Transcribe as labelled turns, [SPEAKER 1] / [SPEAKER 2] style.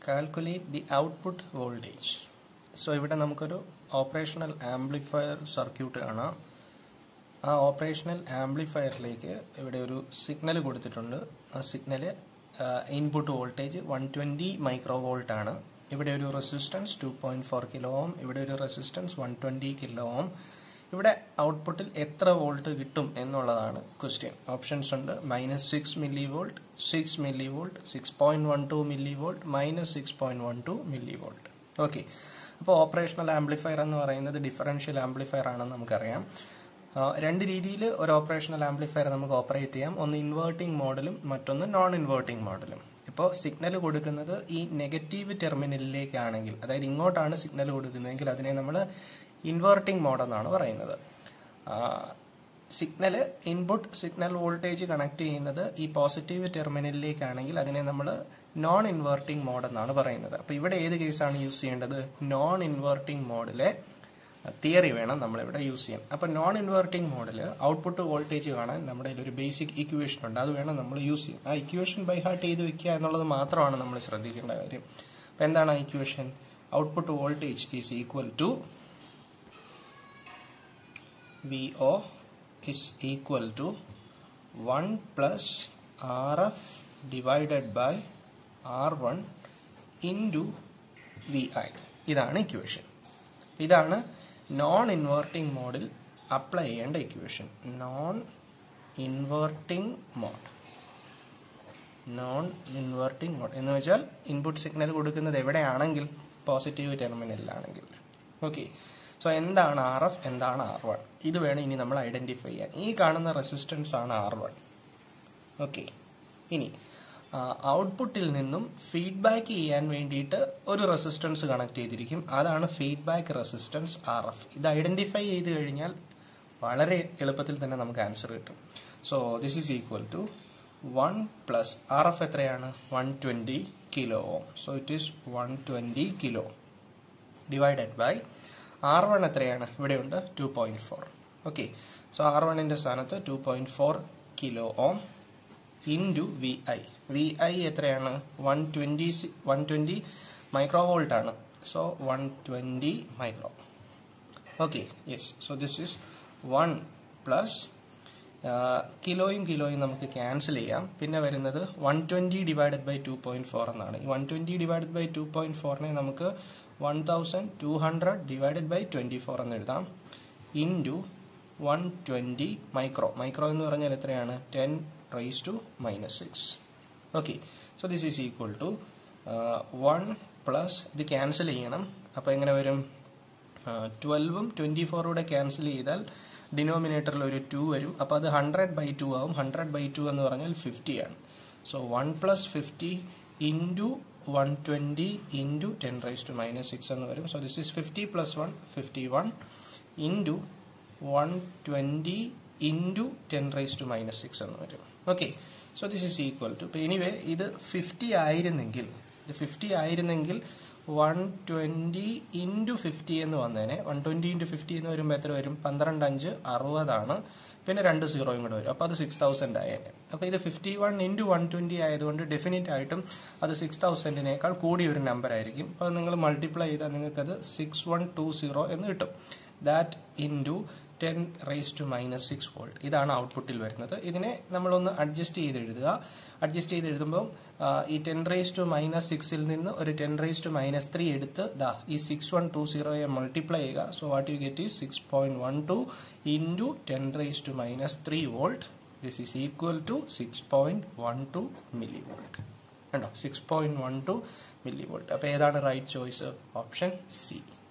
[SPEAKER 1] calculate the output voltage. So ഇവിടെ നമുക്കൊരു operational amplifier circuit കാണാം. ആ ഓപ്പറേഷണൽ ആംപ്ലിഫയറിലേക്ക് ഇവിടെ ഒരു സിഗ്നൽ കൊടുത്തിട്ടുണ്ട്. ആ signal input voltage 120 micro volt ആണ്. ഇവിടെ ഒരു റെസിസ്റ്റൻസ് 2.4 കിലോ ഓം, ഇവിടെ ഒരു റെസിസ്റ്റൻസ് 120 കിലോ ഓം. ഇവിടെ ഔട്ട്പുട്ടിൽ എത്ര വോൾട്ട് കിട്ടും എന്നുള്ളതാണ് ക്വസ്റ്റ്യൻ. ഓപ്ഷൻസ് ഉണ്ട്: -6 milli volt, 6 milli volt, 6.12 milli volt, -6.12 milli volt. Okay, അപ്പോൾ ഓപ്പറേഷണൽ ആംപ്ലിഫയർ എന്ന് പറയുന്നത് ഡിഫറൻഷ്യൽ ആംപ്ലിഫയർ ആണെന്ന് നമുക്കറിയാം. രണ്ട് രീതിയിൽ ഒരു ഓപ്പറേഷണൽ ആംപ്ലിഫയർ നമുക്ക് ഓപ്പറേറ്റ് ചെയ്യാം. ഒന്ന് ഇൻവേർട്ടിംഗ് മോഡലും മറ്റൊന്ന് നോൺ ഇൻവേർട്ടിംഗ് മോഡലും. ഇപ്പോൾ സിഗ്നൽ കൊടുക്കുന്നത് ഈ നെഗറ്റീവ് ടെർമിനലിലേക്കാണെങ്കിൽ, അതായത് ഇങ്ങോട്ടാണ് സിഗ്നൽ കൊടുക്കുന്നതെങ്കിൽ അതിനെ നമ്മൾ ഇൻവേർട്ടിംഗ് മോഡ് എന്നാണ് പറയുന്നത്. Signal input signal voltage connect ചെയ്യുന്നത് ഈ പോസിറ്റീവ് ടെർമിനലിലേക്കാണെങ്കിൽ അതിനെ നമ്മൾ നോൺ ഇൻവേർട്ടിംഗ് മോഡ് എന്നാണ് പറയുന്നത്. അപ്പൊ ഇവിടെ ഏത് കേസാണ് യൂസ് ചെയ്യേണ്ടത്? നോൺ ഇൻവേർട്ടിംഗ് മോഡിലെ തിയറി വേണം നമ്മളിവിടെ യൂസ് ചെയ്യാൻ. അപ്പൊ നോൺ ഇൻവേർട്ടിംഗ് മോഡിൽ ഔട്ട്പുട്ട് വോൾട്ടേജ് കാണാൻ നമ്മുടെ ഒരു ബേസിക് ഇക്വേഷൻ ഉണ്ട്, അത് വേണം നമ്മൾ യൂസ് ചെയ്യാൻ. ആ ഇക്വേഷൻ ബൈ ഹാർട്ട് ചെയ്ത് വെക്കുക എന്നുള്ളത് മാത്രമാണ് നമ്മൾ ശ്രദ്ധിക്കേണ്ട കാര്യം. അപ്പൊ എന്താണ് ആ equation? Output voltage is equal to VO is equal to 1 plus RF divided by R1 into VI. ഇതാണ് ഇക്വേഷൻ. ഇതാണ് നോൺ ഇൻവേർട്ടിംഗ് മോഡിൽ അപ്ലൈ ചെയ്യേണ്ട ഇക്വേഷൻ. നോൺ ഇൻവേർട്ടിംഗ് മോഡ് എന്ന് വെച്ചാൽ ഇൻപുട്ട് സിഗ്നൽ കൊടുക്കുന്നത് എവിടെയാണെങ്കിൽ പോസിറ്റീവ് ടെർമിനലിലാണെങ്കിൽ. ഓക്കെ, സോ എന്താണ് RF, എന്താണ് R1? ഇത് വേണം ഇനി നമ്മൾ ഐഡന്റിഫൈ ചെയ്യാൻ. ഈ കാണുന്ന റെസിസ്റ്റൻസ് ആണ് R1. ഓക്കെ, ഇനി ഔട്ട്പുട്ടിൽ നിന്നും ഫീഡ്ബാക്ക് ചെയ്യാൻ വേണ്ടിയിട്ട് ഒരു റെസിസ്റ്റൻസ് കണക്ട് ചെയ്തിരിക്കും. അതാണ് ഫീഡ്ബാക്ക് റെസിസ്റ്റൻസ് RF. ഇത് ഐഡന്റിഫൈ ചെയ്ത് കഴിഞ്ഞാൽ വളരെ എളുപ്പത്തിൽ തന്നെ നമുക്ക് ആൻസർ കിട്ടും. So this is equal to 1 plus RF എത്രയാണ്? 120 kilo ohm. So it is 120 kilo divided by R1 എത്രയാണ്? ഇവിടെയുണ്ട് 2.4. ഓക്കെ, സോ R1ന്റെ സ്ഥാനത്ത് 2.4 കിലോ ഓം ഇൻറ്റു VI എത്രയാണ്? 120 മൈക്രോ വോൾട്ട് ആണ്. So 120 micro. Okay, yes. So this is 1 plus കിലോയും നമുക്ക് cancel ചെയ്യാം. പിന്നെ വരുന്നത് 120 ഡിവൈഡഡ് ബൈ 2.4 എന്നാണ്. ഈ 120 ഡിവൈഡഡ് ബൈ 2.4നെ നമുക്ക് 1200 ഡിവൈഡഡ് ബൈ 24 എന്ന് എഴുതാം. ഇൻറ്റു 120 മൈക്രോ എന്ന് പറഞ്ഞാൽ എത്രയാണ്? 10⁻⁻6. Okay, so this is equal to 1 plus ഇത് ക്യാൻസൽ ചെയ്യണം. അപ്പോൾ എങ്ങനെ വരും? 12ഉം 24 ക്യാൻസൽ ചെയ്താൽ ഡിനോമിനേറ്ററിൽ ഒരു 2 വരും. അപ്പോൾ അത് 100/2 ആവും. 100/2 എന്ന് പറഞ്ഞാൽ 50 ആണ്. സോ 1 പ്ലസ് 50 ഇൻറ്റു 120 ഇൻറ്റു 10⁻⁻6 എന്ന് വരും. So this is 50 plus 1 51 into 120 into 10⁻⁻6 എന്ന് വരും. Okay, so this is equal to, ഇപ്പോൾ എനിവേ ഇത് 50 ആയിരുന്നെങ്കിൽ 120 ഇൻറ്റു 50 എന്ന് വന്നേനെ. 120 ഇൻറ്റു 50 എന്ന് വരുമ്പോൾ എത്ര വരും? 12×5 60 പിന്നെ 2 സീറോയും കൂടെ വരും. അപ്പോൾ അത് 6000 ആയേനെ. അപ്പോൾ ഇത് 51 ഇൻറ്റു 120 ആയതുകൊണ്ട് ഡെഫിനറ്റ് ആയിട്ടും അത് 6000-നേക്കാൾ കൂടിയ ഒരു നമ്പർ ആയിരിക്കും. അപ്പോൾ നിങ്ങൾ മൾട്ടിപ്ലൈ ചെയ്താൽ നിങ്ങൾക്കത് 6120 എന്ന് കിട്ടും. That into 10⁻⁻6 volt. ഇതാണ് ഔട്ട്പുട്ടിൽ വരുന്നത്. ഇതിനെ നമ്മളൊന്ന് അഡ്ജസ്റ്റ് ചെയ്ത് എഴുതുക. അഡ്ജസ്റ്റ് ചെയ്ത് എഴുതുമ്പോൾ ഈ 10⁻⁻6ൽ നിന്ന് ഒരു 10⁻⁻3 എടുത്ത് ഈ 6120 മൾട്ടിപ്ലൈ ചെയ്യുക. So what you get is 6.12 into 10⁻⁻3 volt. This is equal to 6.12 milli volt. കണ്ടോ? 6.12 മില്ലി വോൾട്ട്. അപ്പോൾ ഏതാണ് റൈറ്റ് ചോയ്സ്? Option C.